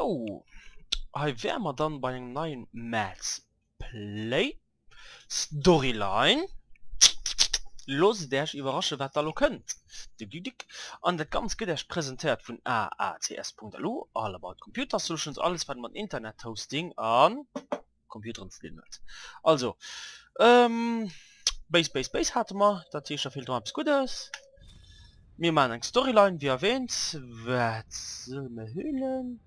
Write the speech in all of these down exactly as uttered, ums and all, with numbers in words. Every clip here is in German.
So, hier wären wir dann bei einem neuen Let's Play Storyline. Los, der ich überrasche, was da lo könnt. Und das Ganze geht erst präsentiert von A A C S punkt L U, All About Computer Solutions, alles was man Internet Hosting an Computer installieren hat. Also, ähm, Base, Base, Base hatten wir, das ist ja viel dran, gut ist. Wir machen eine Storyline, wie erwähnt. Was soll man hüllen?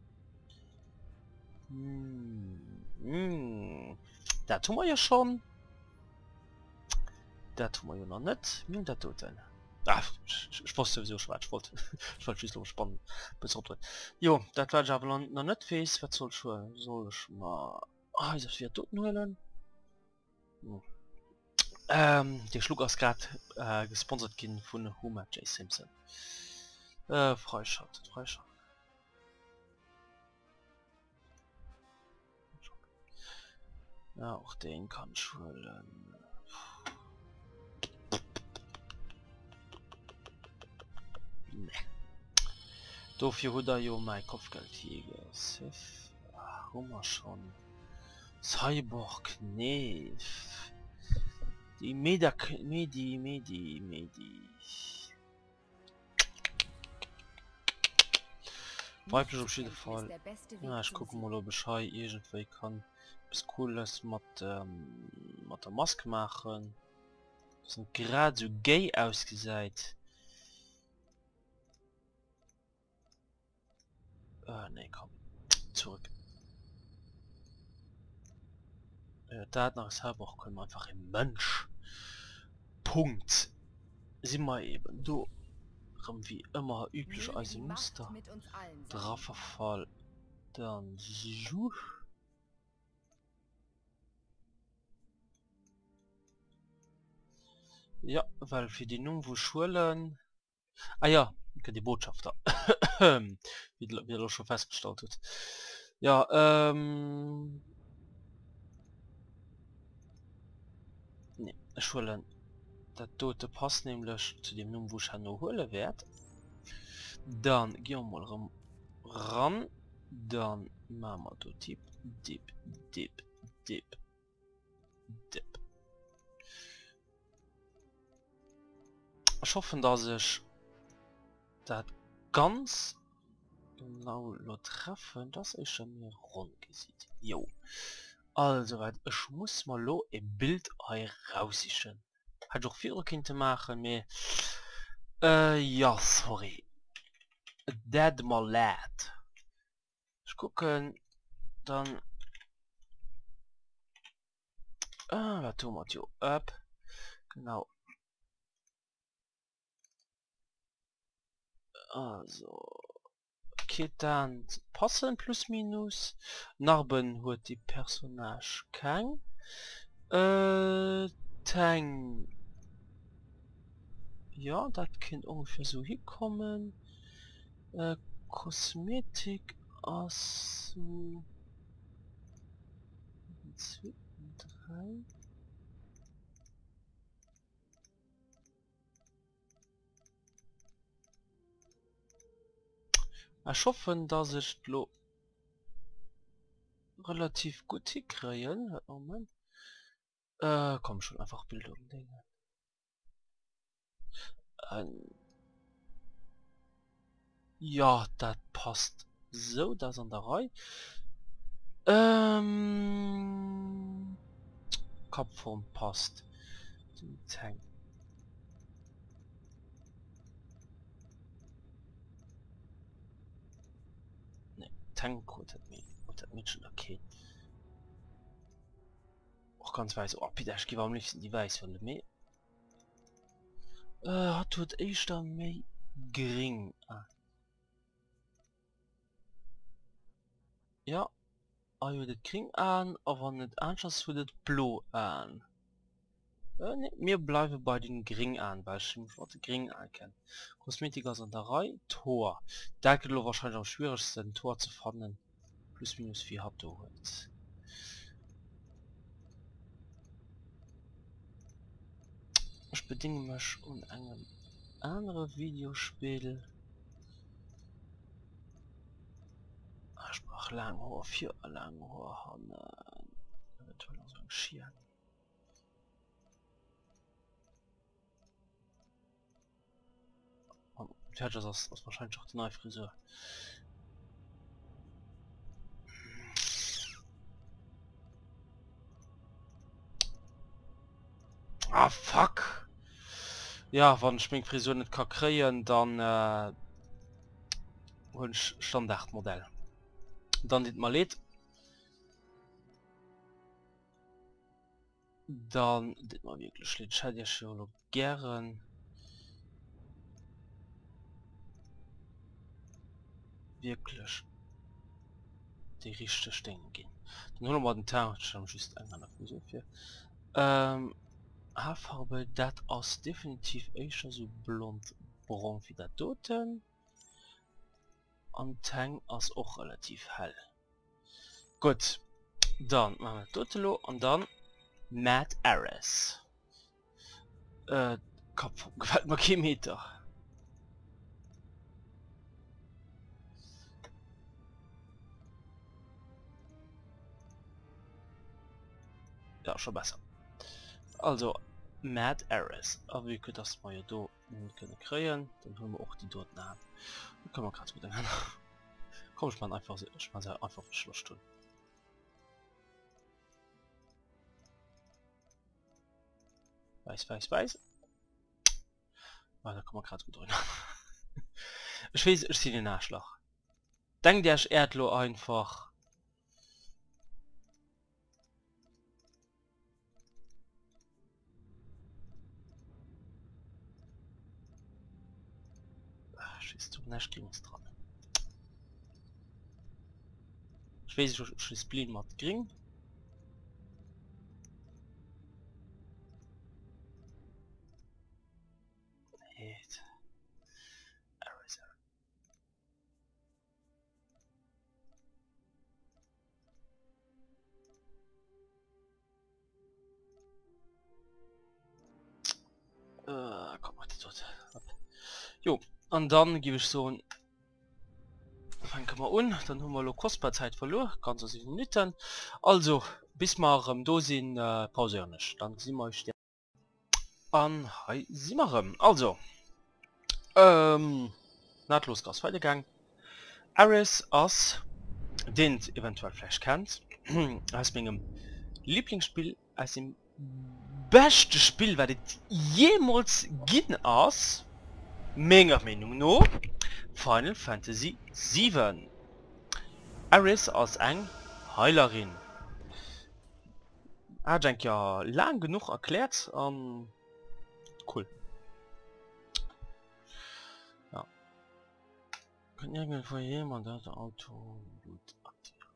Hm, hm. Da tun wir ja schon. Da tun wir ja noch nicht. Wie das tut denn? Ah, ich, ich wusste sowieso schwarz. Ich wollte, ich wollte schließlich spannend. Bis auf jo, das war ich aber noch, noch nicht fest. Was soll ich schon? Soll ich mal. Ah, ist das wieder tot holen? Hm. Ähm, der Schluck aus gerade äh, gesponsert kind von Homer J. Simpson. Äh, freischaltet, freischaltet. Ja, auch den kann ich holen. Nee. Dafür hat er ja mein Kopfgeldjäger. Hummer schon. Cyborg, nee. Die Medi, Medi, Medi, Medi. Weiblich auf jeden Fall. Ja, ich gucke mal, ob ich hier irgendwie kann. Was Cooles mit, ähm, mit der Maske machen. Das sind gerade so gay ausgeseit. Äh, nee, komm. Zurück. Äh, da nach Cyborg können wir einfach im Mensch. Punkt. Sieh mal eben, du. Wie immer üblich als Muster. Drafferfall. Dann so. Ja, weil für die Nummer Schulen. Ah ja, die Botschafter. wie, wie er schon festgestellt hat. Ja, ähm. Nee, Schulen. Der tote passt nämlich zu dem Nummer, wo ich noch holen werde. Dann gehen wir mal ran. ran. Dann machen wir da Tipp, Dip, Dip, Dip, Dip. Ich hoffe, dass ich das ganz genau treffen, dass ich schon mir rund gesehen. Jo. Also, ich muss mal lo ein Bild rausischen. Hat doch viele Kinder machen, mir. Äh, ja, sorry. Dead mal lad. Ich gucken, dann. Ah, was tun wir jo ab? Genau. Also. Okay, dann passen plus minus. Narben hat die Personage kein. Äh, Tang. Ja, das kann ungefähr so hier kommen. Äh, Kosmetik aus so zwei, drei. Ich hoffe, dass ich lo relativ gut kriegen. Moment. Äh, komm schon, einfach Bilder umlegen. Ähm, ja, das passt so, das an der Reihe. Ähm, Kopfform passt. Tank. Ne, Tankcode hat mir, hat mir schon okay. Auch ganz weiß, oh, bitte, ich gebe am liebsten die weiß von mir. Äh, hat tut echt da mehr gering. Ah. Ja, ah, ja, das kring an, aber nicht anders für das blau an. Äh, ne, wir bleiben bei den gering an, weil ich mich was gering erkennen. Kosmetiker sind da rein, Tor. Da geht es wahrscheinlich am schwierigsten, Tor zu finden. Plus minus vier habt ihr heute. Ich bedinge mich um einem anderen Videospiel. Ich brauch Langhaar, vier Langhaar, eventuell noch so ein Schieren. Und ja, das ist, das ist wahrscheinlich auch die neue Frisur. Ah, fuck! Ja, wenn ich meine Frisur nicht kann kriegen, dann äh, hol ich Standardmodell. Dann dit mal lädt. Dann dit mal wirklich lädt. Ich hätte ja schon gern wirklich die richtige Stänge gehen. Dann holen wir den Tag schon just eine Frisur für. Ähm, Haarfarbe, das ist definitiv echt so blond braun wie der Toten. Und Tang ist auch relativ hell. Gut, dann machen wir Totelo und dann Matt Ares. Äh, Kopf, gefällt mir kein Meter. Ja, schon besser. Also, Matt Ares. Aber wie könnt das mal ja da können kreieren, dann haben wir auch die dort nach. Da können wir gerade mit dem Komm, ich mal einfach, ich mal einfach Schluss tun. Weiß, weiß, weiß. Ah, da kann man gerade gut drin. Ich weiß, ich sehe den Nachschlag. Denk der ich Erdlo einfach. Ach, schießt du nicht gegen uns dran. Ich weiß, ich ich Spleen mal gering. Нет. Äh, komm mal dort. Jo, und dann gebe ich so ein. Fangen wir an, dann haben wir noch kostbar Zeit verloren, ganz sieben Minuten. Also, bis wir ähm, da sind, äh, pausieren nicht. Dann sind wir euch an. Hi, sind wir ähm, also. Ähm, nahtlos Gas weitergegangen. Ares aus, den ihr eventuell vielleicht kennt, aus meinem Lieblingsspiel, als dem beste Spiel, was es jemals gegeben ist, meiner Meinung nach, Final Fantasy sieben. Ares als eng Heilerin. Ah, denke ja lang genug erklärt. Ähm, cool. Ja. Kann irgendwo jemand das Auto gut aktivieren?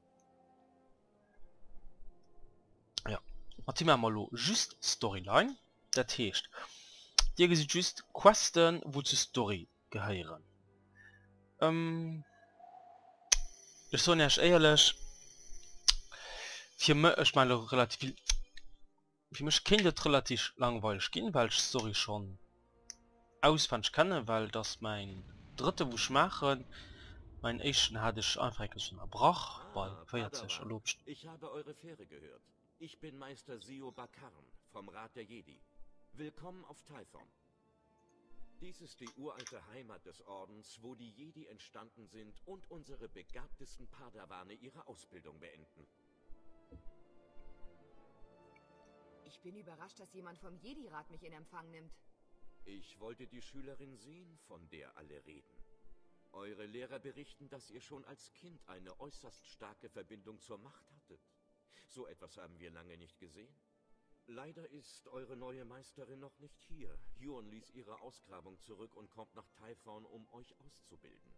Ja. Martin mal just Storyline. Das heißt, dir sind just Questen, wo zur Story gehören. Ähm, ich so nicht ehrlich. Für mich, ich meine relativ. Für mich kann das relativ langweilig gehen, weil ich Story schon auswendig kenne, weil das mein dritte, wo ich mache. Mein ersten hatte ich einfach schon erbrach bei Ah, vierzig Padawan, erlaubt. ich habe eure Fähre gehört. Ich bin Meister Sio Bakarn vom Rat der Jedi. Willkommen auf Typhon. Dies ist die uralte Heimat des Ordens, wo die Jedi entstanden sind und unsere begabtesten Padawane ihre Ausbildung beenden. Ich bin überrascht, dass jemand vom Jedi-Rat mich in Empfang nimmt. Ich wollte die Schülerin sehen, von der alle reden. Eure Lehrer berichten, dass ihr schon als Kind eine äußerst starke Verbindung zur Macht hattet. So etwas haben wir lange nicht gesehen. Leider ist eure neue Meisterin noch nicht hier. Yuan ließ ihre Ausgrabung zurück und kommt nach Typhon, um euch auszubilden.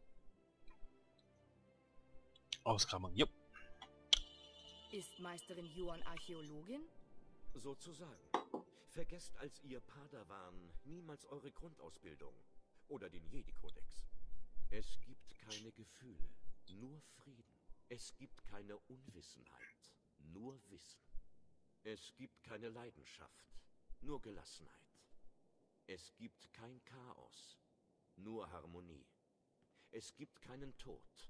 Ausgrabung, jupp. Ist Meisterin Yuan Archäologin? Sozusagen. Vergesst als ihr Padawan niemals eure Grundausbildung oder den Jedi-Kodex. Es gibt keine Gefühle, nur Frieden. Es gibt keine Unwissenheit, nur Wissen. Es gibt keine Leidenschaft, nur Gelassenheit. Es gibt kein Chaos, nur Harmonie. Es gibt keinen Tod,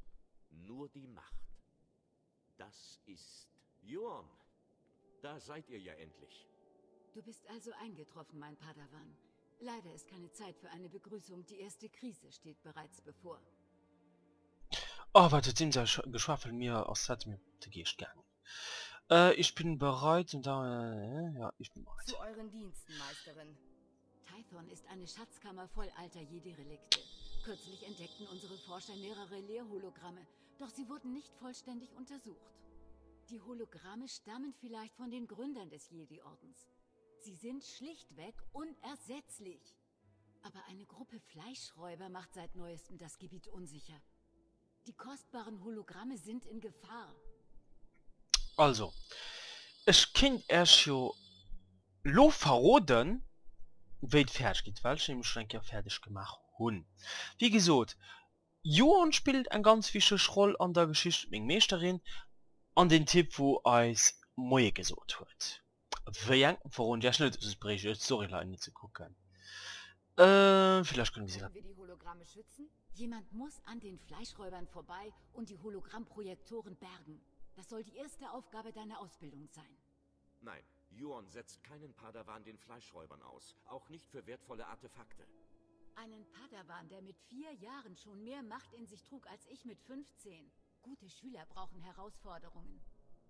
nur die Macht. Das ist Yuan. Da seid ihr ja endlich. Du bist also eingetroffen, mein Padawan. Leider ist keine Zeit für eine Begrüßung. Die erste Krise steht bereits bevor. Oh, warte, dem sei geschwafelt mir aus hat mir gehst gegangen. Äh, ich bin bereit und da, äh, ja, ich bin bereit. Zu euren Diensten, Meisterin. Tython ist eine Schatzkammer voll alter Jedi-Relikte. Kürzlich entdeckten unsere Forscher mehrere Leerhologramme, doch sie wurden nicht vollständig untersucht. Die Hologramme stammen vielleicht von den Gründern des Jedi-Ordens. Sie sind schlichtweg unersetzlich. Aber eine Gruppe Fleischräuber macht seit neuestem das Gebiet unsicher. Die kostbaren Hologramme sind in Gefahr. Also, ich kind erst jo lo verroden, wie es fertig geht, weil ich den Schrank ja fertig gemacht hun. Wie gesagt, Yuan spielt ein ganz wichtige Rolle an der Geschichte mit Meisterin, an den Tipp, wo als Moje gesagt wird. Wie warum ja schnell das Bericht ist, Storyline nicht zu gucken. Äh, vielleicht können wir sie Können wir die Hologramme schützen? Jemand muss an den Fleischräubern vorbei und die Hologrammprojektoren bergen. Das soll die erste Aufgabe deiner Ausbildung sein. Nein, Yuan setzt keinen Padawan den Fleischräubern aus. Auch nicht für wertvolle Artefakte. Einen Padawan, der mit vier Jahren schon mehr Macht in sich trug als ich mit fünfzehn. Gute Schüler brauchen Herausforderungen.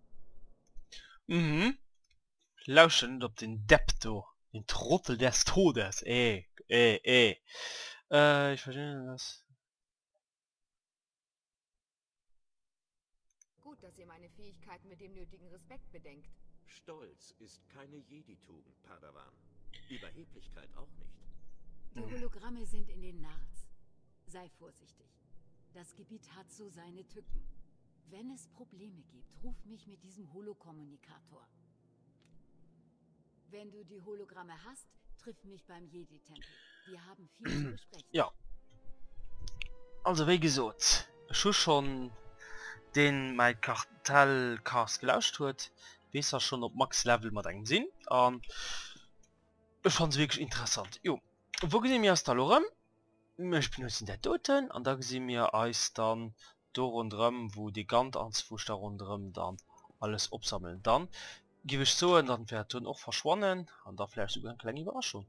Mhm. Lauschen ob den Depto, den Trottel des Todes. Ey, ey, ey. Äh, ich verstehe das. Gut, dass ihr meine Fähigkeiten mit dem nötigen Respekt bedenkt. Stolz ist keine Jedi-Tugend, Padawan. Überheblichkeit auch nicht. Die Hologramme sind in den Narz. Sei vorsichtig. Das Gebiet hat so seine Tücken. Wenn es Probleme gibt, ruf mich mit diesem Holokommunikator. Wenn du die Hologramme hast, triff mich beim Jedi-Tempel. Wir haben viel zu besprechen. Ja. Also wie gesagt, schon schon den mein Kartellcast gelauscht wird, bis er schon auf Max Level mit einem Sinn. Und ich fand es wirklich interessant. Jo. Wo gesehen wir aus der Lorem? Wir benutzen der Toten und da gesehen wir als dann da rundherum, wo die ganz ans da rundherum dann alles absammeln. Dann gebe ich so und dann wird dann auch verschwonnen und da vielleicht sogar eine kleine Überraschung.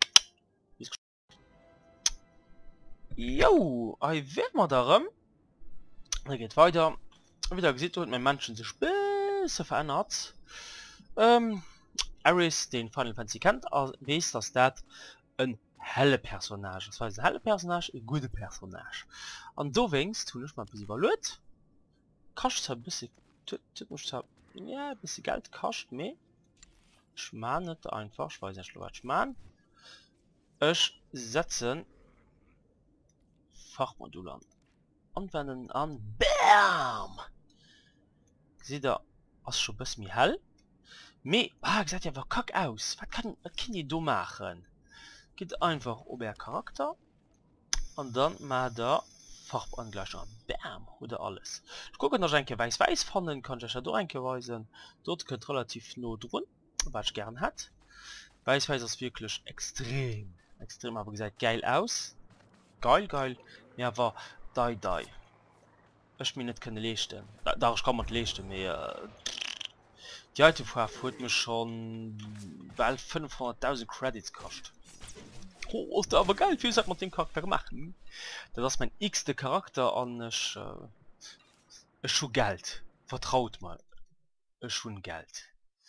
Jo, ich werde mal darum. Er geht weiter. Wieder gesehen wird mein Menschen sich ein bisschen verändert. Ähm, Ares, den Final Fantasy kennt, weiß, dass das ein helle Personage, das heißt ein helle Personage, ein gute Personage. Und du winkst, tu nicht mal ein bisschen überlegt. Kostet ein bisschen, ja, ein bisschen Geld kostet mehr. Ich meine nicht einfach, ich weiß nicht, was ich meine. Ich setze Fachmodul an. Anwenden an, BAM! Sieht da, ist schon ein bisschen hell. Me, ah, sieht ja aber kack aus. Was kann, was kann die da machen? Geht einfach auf der Charakter und dann mal da Farbangleichung. Bam! Oder alles. Ich gucke noch ein weiß weiß fanden, kann ich ja da einweisen. Dort könnt relativ nur drin, was ich gern hat. Weiß weiß ist wirklich extrem, extrem, aber gesagt geil aus. Geil, geil. Ja, war die die. Ich mir nicht können lesen. Da, da kann man lesen, mehr. Die alte Frau hat mir schon bald fünfhunderttausend Credits gekostet. Oh, ist aber geil, viel hat man den Charakter gemacht. Hm? Das ist mein x-te Charakter an ich, äh, ich schon Geld. Vertraut mal. Ich schon Geld.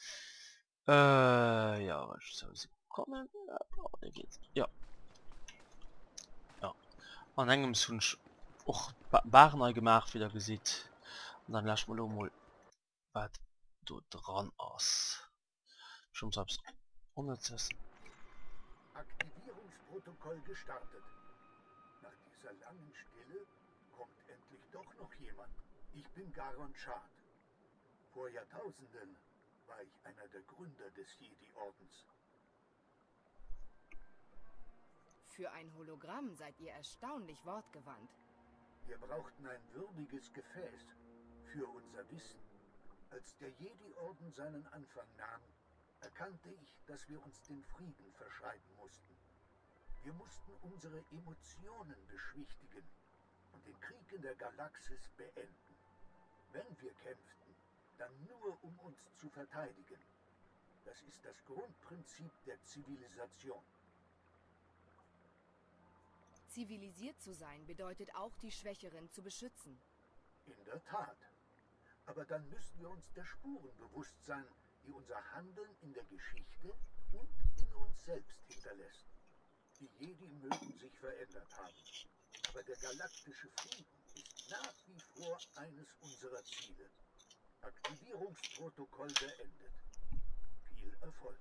Äh, ja, ich soll sie kommen. Ja, oh, geht's. Ja. Ja. An engem Wunsch auch Bar neu gemacht, wieder gesehen. Und dann lass mal mal was du dran aus. Schon selbst unersetzen. Aktivierungsprotokoll gestartet. Nach dieser langen Stille kommt endlich doch noch jemand. Ich bin Garon Chad. Vor Jahrtausenden war ich einer der Gründer des Jedi-Ordens. Für ein Hologramm seid ihr erstaunlich wortgewandt. Wir brauchten ein würdiges Gefäß für unser Wissen. Als der Jedi-Orden seinen Anfang nahm, erkannte ich, dass wir uns dem Frieden verschreiben mussten. Wir mussten unsere Emotionen beschwichtigen und den Krieg in der Galaxis beenden. Wenn wir kämpften, dann nur um uns zu verteidigen. Das ist das Grundprinzip der Zivilisation. Zivilisiert zu sein bedeutet auch, die Schwächeren zu beschützen. In der Tat. Aber dann müssen wir uns der Spuren bewusst sein, die unser Handeln in der Geschichte und in uns selbst hinterlässt. Die Jedi mögen sich verändert haben, aber der galaktische Frieden ist nach wie vor eines unserer Ziele. Aktivierungsprotokoll beendet. Viel Erfolg.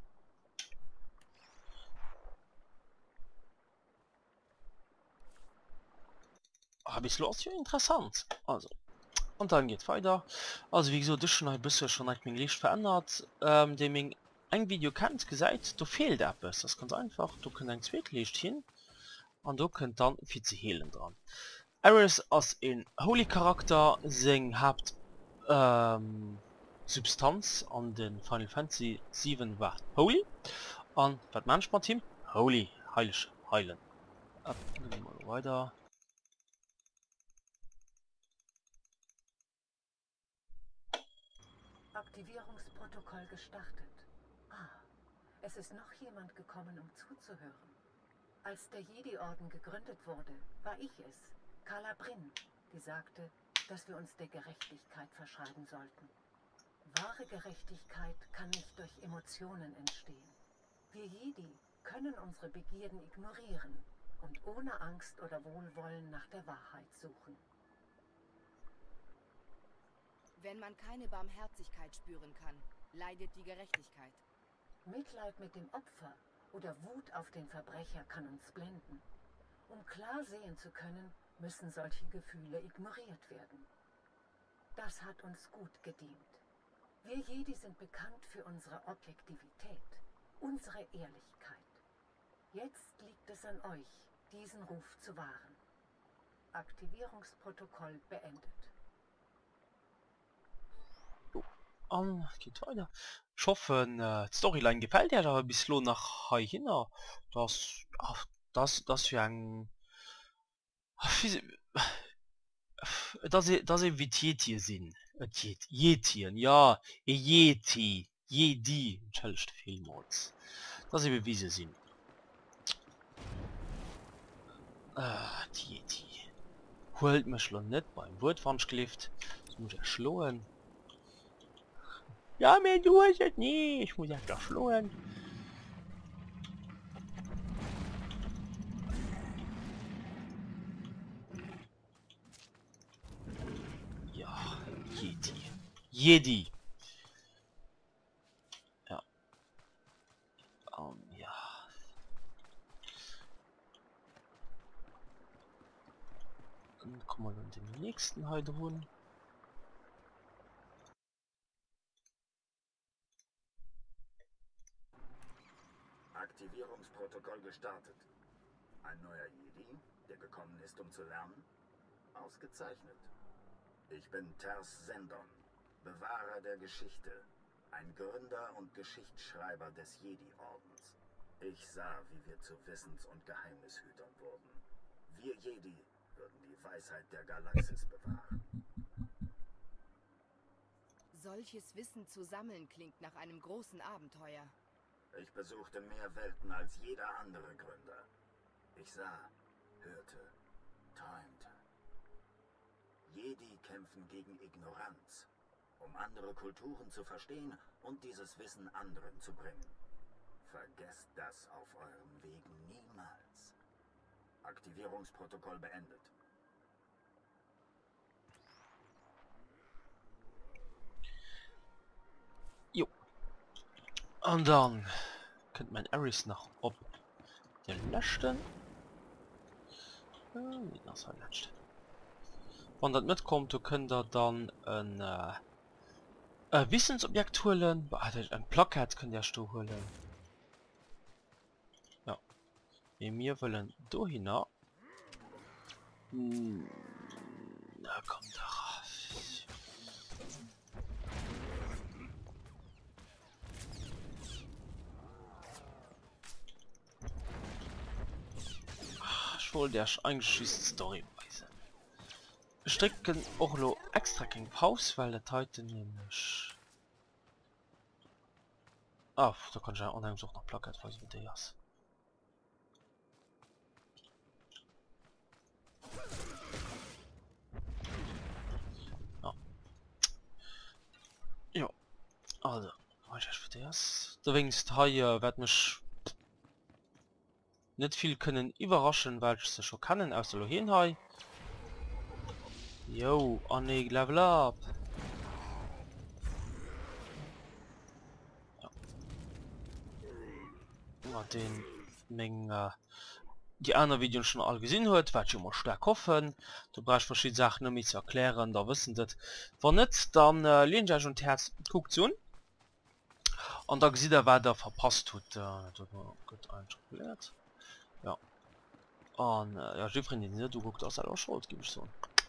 Ah, bis los ja interessant. Also. Und dann geht weiter. Also wie gesagt, das schon ein bisschen schon ein Licht verändert. Ähm, dem ein Video kennt gesagt, du fehlt etwas. Das ganz einfach. Du kannst ein Zweitlicht hin und du könnt dann viel zu hehlen dran. Ares als in Holy Charakter sing habt ähm, Substanz an den Final Fantasy sieben war Holy und was manchmal Team Holy heilig heilen. Ab, mal weiter. Aktivierungsprotokoll gestartet. Ah, es ist noch jemand gekommen, um zuzuhören. Als der Jedi-Orden gegründet wurde, war ich es, Cala Brin, die sagte, dass wir uns der Gerechtigkeit verschreiben sollten. Wahre Gerechtigkeit kann nicht durch Emotionen entstehen. Wir Jedi können unsere Begierden ignorieren und ohne Angst oder Wohlwollen nach der Wahrheit suchen. Wenn man keine Barmherzigkeit spüren kann, leidet die Gerechtigkeit. Mitleid mit dem Opfer oder Wut auf den Verbrecher kann uns blenden. Um klar sehen zu können, müssen solche Gefühle ignoriert werden. Das hat uns gut gedient. Wir Jedi sind bekannt für unsere Objektivität, unsere Ehrlichkeit. Jetzt liegt es an euch, diesen Ruf zu wahren. Aktivierungsprotokoll beendet. Um, geht weiter. Ich hoffe, äh, die Storyline gefällt dir, aber bis nach hin. Das, ach, das, das für ein, das, das wie Yeti sind. Yetien, ja, Yeti, Jedi, entschuldigt vielmals. Das ist wie sie sind. Ah, die Yeti. Holt mich schon nicht beim Wortwandschlift. Das muss er schlagen. Ja, mir du es nie. Ich muss ja doch schlagen. Ja, Yeti. Jedi. Ja. Um, ja. Dann kommen wir dann den nächsten heute holen. Aktivierungsprotokoll gestartet. Ein neuer Jedi, der gekommen ist, um zu lernen? Ausgezeichnet. Ich bin Ters Sendon, Bewahrer der Geschichte, ein Gründer und Geschichtsschreiber des Jedi-Ordens. Ich sah, wie wir zu Wissens- und Geheimnishütern wurden. Wir Jedi würden die Weisheit der Galaxis bewahren. Solches Wissen zu sammeln klingt nach einem großen Abenteuer. Ich besuchte mehr Welten als jeder andere Gründer. Ich sah, hörte, träumte. Jedi kämpfen gegen Ignoranz, um andere Kulturen zu verstehen und dieses Wissen anderen zu bringen. Vergesst das auf euren Wegen niemals. Aktivierungsprotokoll beendet. Jo. Und dann könnte man Ares noch ob der löschten. Äh, das war letzte. Wenn das mitkommt, du könnt ihr dann ein äh, äh, Wissensobjekt holen. Ein Plakat könnt ihr du holen. Ja. Wir wollen da hin. Hm, da kommt er raus. Ach, ich wollte der eigentlich Storyweise. stricken auch lo extra kein Pause, weil der heute nämlich... Ah, da kann ich ja online auch noch Plakat, falls mit der ist. Ja. Ja. Also, was ich für das? Du winkst, hier wird mich nicht viel können überraschen, weil ich sie schon kennen aus der Lohin hai. Yo, Anne Level up. Ja. Ja, den Menge die anderen Videos schon all gesehen hört, weil ich immer stark hoffen. Du brauchst verschiedene Sachen um mich zu erklären, da wissen das. Wenn nicht, dann äh, lehnt ihr schon Herz guckt zu. Und da sieht er, wer da verpasst hat. Äh, gut einschaltet. Ja. Und äh, ja, Freundin, du guckst das auch schon, gebe ich so.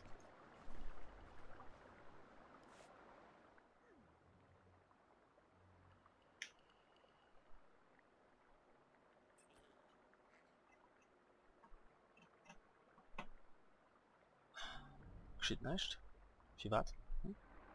Geschieht nicht. Wie wat? Hm?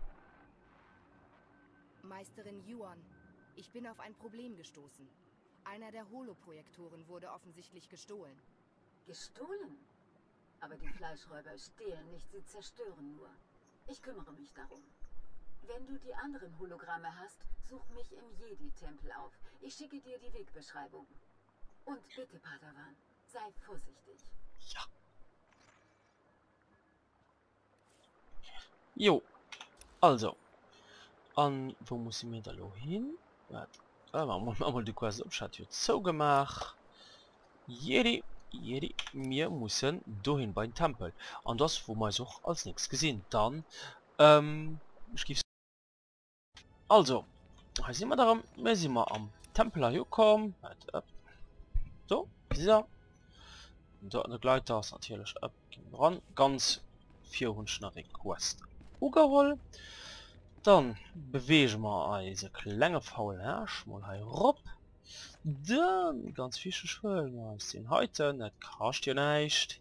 Meisterin Yuan, ich bin auf ein Problem gestoßen. Einer der Holoprojektoren wurde offensichtlich gestohlen. Gestohlen? Aber die Fleischräuber stehlen nicht, sie zerstören nur. Ich kümmere mich darum. Wenn du die anderen Hologramme hast, such mich im Jedi-Tempel auf. Ich schicke dir die Wegbeschreibung. Und bitte, Padawan, sei vorsichtig. Ja. Jo. Also. An wo muss ich mir da lo hin? Warte. Ah, machen wir mal die Quest Abschat jetzt so gemacht. Jedi, Jedi, wir müssen dahin beim Tempel. Und das, wo man so als nichts gesehen. Dann, ähm, ich gebe also, da sind wir darum, wir sind mal am Tempel hier kommen. So, dieser. Da eine Gleiter ist natürlich ab ran. Ganz vierhundert Request. Ugeholt. Dann bewegen wir diese kleine faule Herrsch mal herab. Dann ganz fische Schwellen den heute nicht kascht ihr nicht.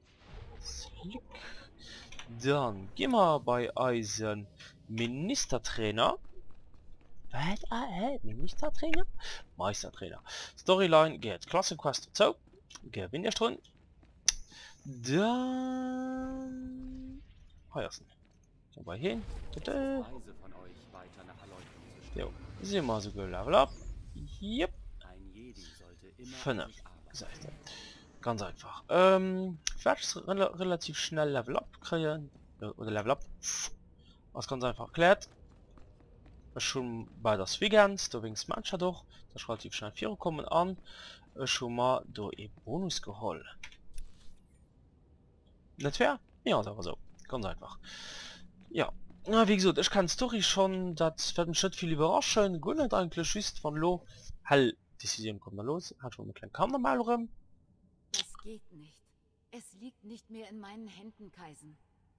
Dann gehen wir bei Eisen Ministertrainer. Was? Ah, hey, Ministertrainer? Meistertrainer. Storyline geht Klassenquest so. Gewinn ihr schon. Dann heiersten. Dabei hin. Tada. Jo, sehen wir so Level up. Yep. fünf. Ganz einfach. Ähm, ich werde rel relativ schnell Level up kriegen. Oder Level up. Was ganz einfach erklärt. Schon bei das Vegans, da wings mancher doch. Das relativ schnell vier kommen an. Schon mal do e Bonus geholt. Nicht fair? Ja, aber so. Ganz einfach. Ja. Na, wie gesagt, ich kann Story schon, das wird mich schon viel überraschen. Gut, nicht eigentlich schüsst von Lo. Hell, Decision kommt da los. Hat schon eine kleine Kamera mal rum. Das geht nicht. Es liegt nicht mehr in meinen Händen, Kaisen.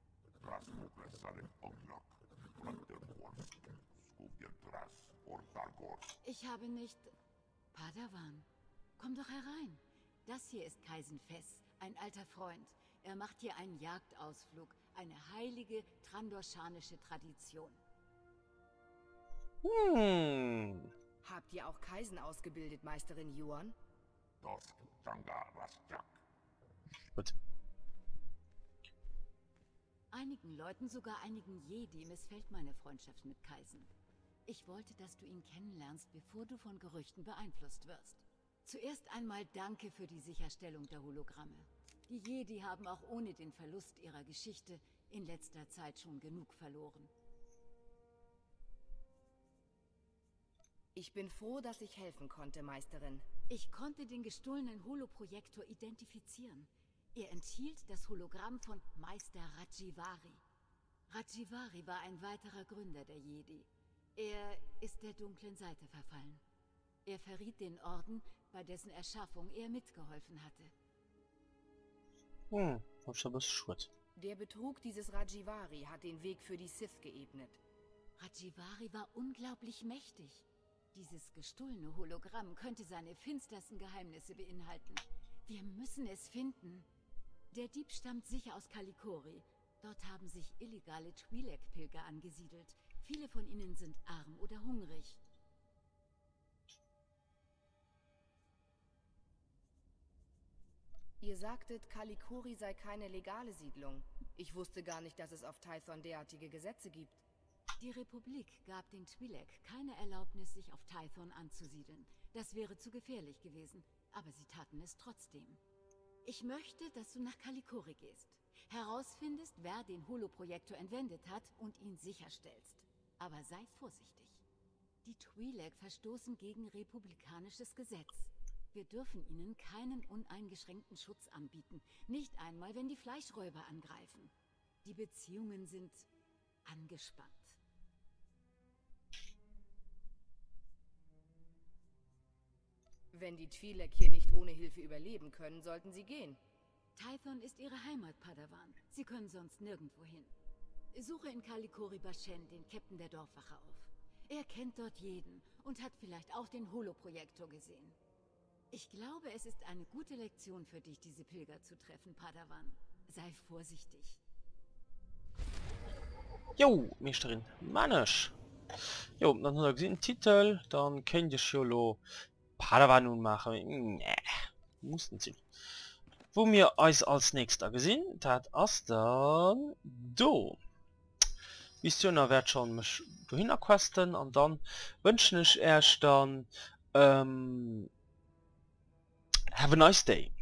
Ich habe nicht... Padawan, komm doch herein. Das hier ist Kaisen Fess, ein alter Freund. Er macht hier einen Jagdausflug, eine heilige trandoshanische Tradition. Hm. Habt ihr auch Kaisen ausgebildet, Meisterin Yuan? Gut. Einigen Leuten, sogar einigen Jedi, missfällt meine Freundschaft mit Kaisen. Ich wollte, dass du ihn kennenlernst, bevor du von Gerüchten beeinflusst wirst. Zuerst einmal danke für die Sicherstellung der Hologramme. Die Jedi haben auch ohne den Verlust ihrer Geschichte in letzter Zeit schon genug verloren. Ich bin froh, dass ich helfen konnte, Meisterin. Ich konnte den gestohlenen Holoprojektor identifizieren. Er enthielt das Hologramm von Meister Rajivari. Rajivari war ein weiterer Gründer der Jedi. Er ist der dunklen Seite verfallen. Er verriet den Orden, bei dessen Erschaffung er mitgeholfen hatte. Hm, hab schon was Schritt. Der Betrug dieses Rajivari hat den Weg für die Sith geebnet. Rajivari war unglaublich mächtig. Dieses gestohlene Hologramm könnte seine finstersten Geheimnisse beinhalten. Wir müssen es finden. Der Dieb stammt sicher aus Kalikori. Dort haben sich illegale Twi'lek-Pilger angesiedelt. Viele von ihnen sind arm oder hungrig. Ihr sagtet, Kalikori sei keine legale Siedlung. Ich wusste gar nicht, dass es auf Tython derartige Gesetze gibt. Die Republik gab den Twi'lek keine Erlaubnis, sich auf Tython anzusiedeln. Das wäre zu gefährlich gewesen, aber sie taten es trotzdem. Ich möchte, dass du nach Kalikori gehst, herausfindest, wer den Holoprojektor entwendet hat und ihn sicherstellst. Aber sei vorsichtig. Die Twi'lek verstoßen gegen republikanisches Gesetz. Wir dürfen ihnen keinen uneingeschränkten Schutz anbieten, nicht einmal, wenn die Fleischräuber angreifen. Die Beziehungen sind angespannt. Wenn die Twi'lek hier nicht ohne Hilfe überleben können, sollten sie gehen. Tython ist ihre Heimat, Padawan. Sie können sonst nirgendwo hin. Suche in Kalikori Bashen den Captain der Dorfwache auf. Er kennt dort jeden und hat vielleicht auch den Holoprojektor gesehen. Ich glaube, es ist eine gute Lektion für dich, diese Pilger zu treffen, Padawan. Sei vorsichtig. Jo, Meisterin, Mannisch. Jo, dann hat er gesehen, Titel, dann könnt ihr schon Padawan nun machen. Nee, mussten sie. Wo mir uns als nächster gesehen, das ist dann do. Missioner wird schon mich dahin erquesten und dann wünsche ich erst dann ähm, have a nice day.